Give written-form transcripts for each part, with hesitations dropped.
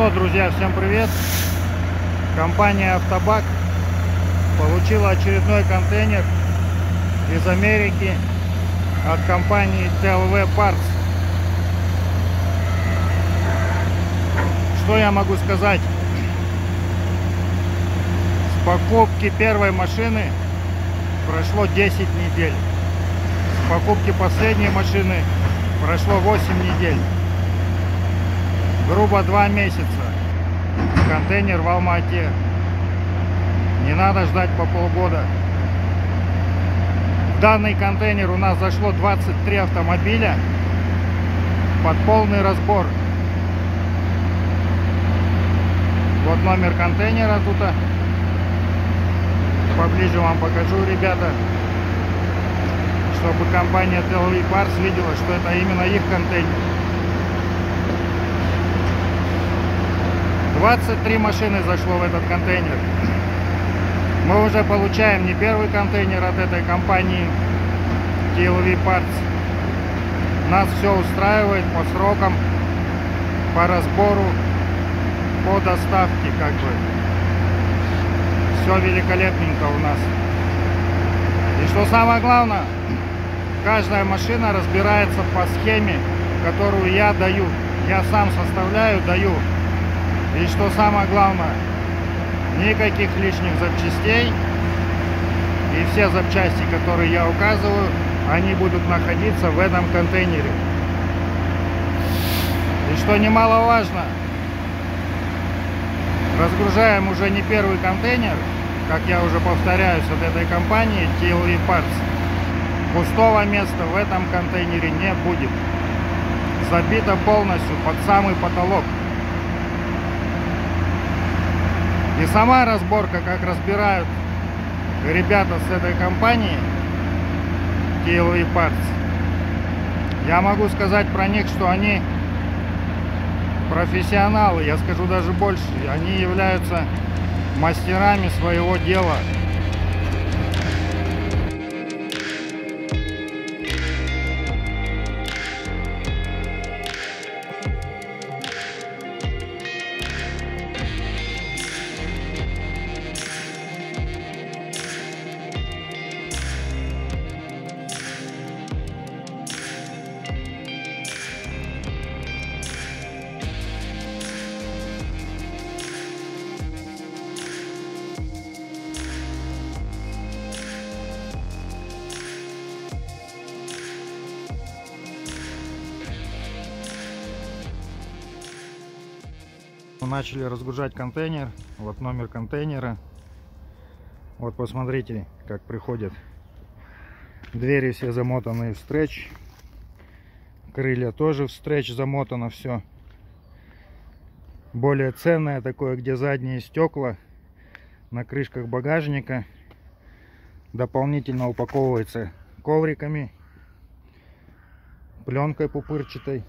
что, друзья, всем привет! Компания Автобак получила очередной контейнер из Америки от компании TLV Parts. Что я могу сказать? С покупки первой машины прошло 10 недель. С покупки последней машины прошло 8 недель. Грубо 2 месяца. Контейнер в Алма-Ате. Не надо ждать по полгода. В данный контейнер у нас зашло 23 автомобиля под полный разбор. Вот номер контейнера тут. Поближе вам покажу, ребята, чтобы компания TLV Parts видела, что это именно их контейнер. 23 машины зашло в этот контейнер. Мы уже получаем не первый контейнер от этой компании TLV Parts. Нас все устраивает по срокам, по разбору, по доставке, как бы. Все великолепненько у нас. И что самое главное, каждая машина разбирается по схеме, которую я даю. Я сам составляю, даю. И что самое главное, никаких лишних запчастей. И все запчасти, которые я указываю, они будут находиться в этом контейнере. И что немаловажно, разгружаем уже не первый контейнер, как я уже повторяюсь, от этой компании TLV Parts. Пустого места в этом контейнере не будет. Забито полностью под самый потолок. И сама разборка, как разбирают ребята с этой компании TLV Parts, я могу сказать про них, что они профессионалы. Я скажу даже больше, они являются мастерами своего дела. Начали разгружать контейнер. Вот номер контейнера. Вот посмотрите, как приходят. Двери все замотаны в стретч. Крылья тоже в стретч замотано все. Более ценное такое, где задние стекла на крышках багажника. Дополнительно упаковывается ковриками, пленкой пупырчатой.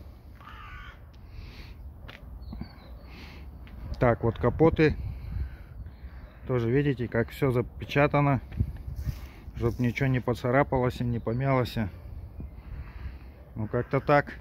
Так, вот капоты. Тоже видите, как все запечатано, чтобы ничего не поцарапалось и не помялось. Ну, как-то так.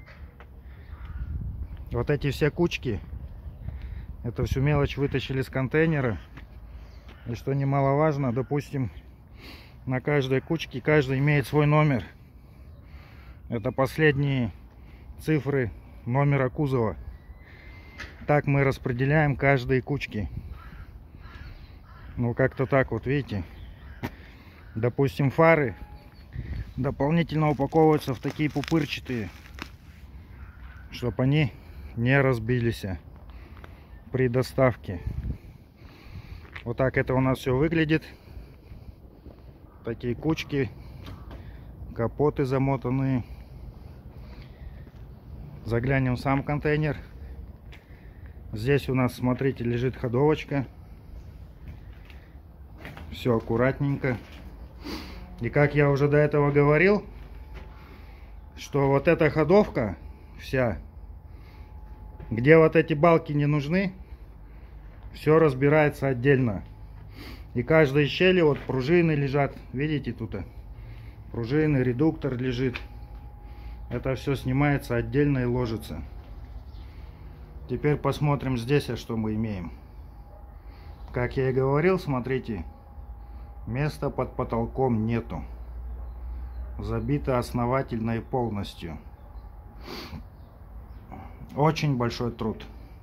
Вот эти все кучки, это всю мелочь вытащили с контейнера. И что немаловажно, допустим, на каждой кучке каждый имеет свой номер. Это последние цифры номера кузова. Так мы распределяем каждые кучки. Ну, как-то так вот, видите. Допустим, фары дополнительно упаковываются в такие пупырчатые, чтобы они не разбились при доставке. Вот так это у нас все выглядит. Такие кучки, капоты замотанные. Заглянем в сам контейнер. Здесь у нас, смотрите, лежит ходовочка. Все аккуратненько. И как я уже до этого говорил, что вот эта ходовка вся, где вот эти балки не нужны, все разбирается отдельно. И каждой щели вот пружины лежат. Видите, тут пружины, редуктор лежит. Это все снимается отдельно и ложится. Теперь посмотрим здесь, что мы имеем. Как я и говорил, смотрите, места под потолком нету. Забито основательно и полностью. Очень большой труд.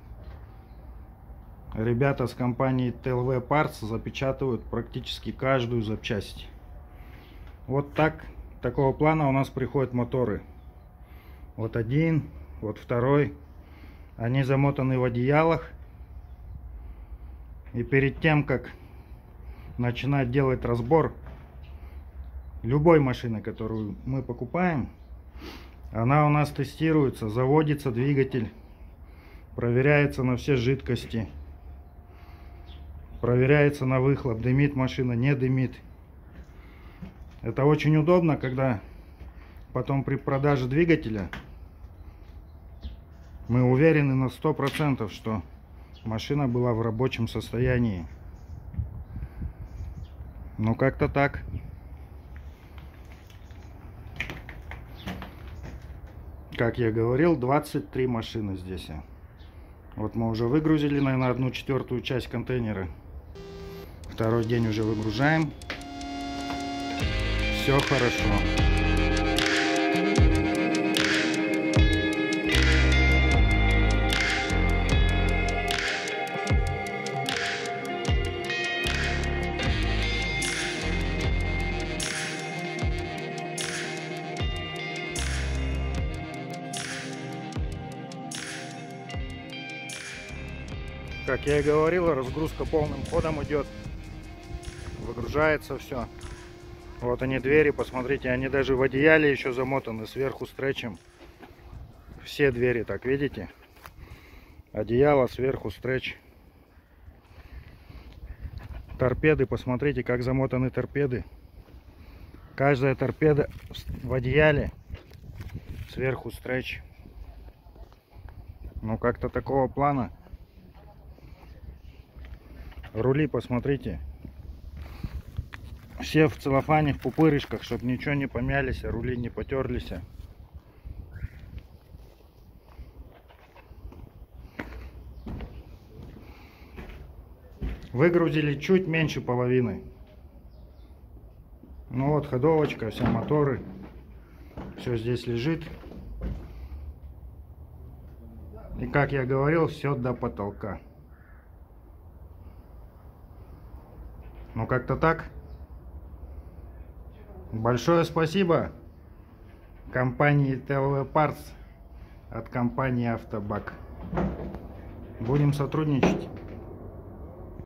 Ребята с компании TLV Parts запечатывают практически каждую запчасть. Вот так, такого плана у нас приходят моторы. Вот один, вот второй. Они замотаны в одеялах. И перед тем, как начинать делать разбор любой машины, которую мы покупаем, она у нас тестируется, заводится двигатель, проверяется на все жидкости, проверяется на выхлоп, дымит машина, не дымит. Это очень удобно, когда потом при продаже двигателя мы уверены на 100%, что машина была в рабочем состоянии. Ну, как-то так. Как я говорил, 23 машины здесь. Вот мы уже выгрузили, наверное, 1/4 часть контейнера. Второй день уже выгружаем. Все хорошо. Как я и говорил, разгрузка полным ходом идет. Выгружается все. Вот они двери, посмотрите, они даже в одеяле еще замотаны сверху стретчем. Все двери, так видите? Одеяло сверху стретч. Торпеды, посмотрите, как замотаны торпеды. Каждая торпеда в одеяле, сверху стретч. Ну, как-то такого плана. Рули, посмотрите. Все в целлофане, в пупырышках, чтобы ничего не помялись, а рули не потерлись. Выгрузили чуть меньше половины. Ну вот ходовочка, все моторы. Все здесь лежит. И как я говорил, все до потолка. Ну, как-то так. Большое спасибо компании TLV Parts от компании Автобак. Будем сотрудничать.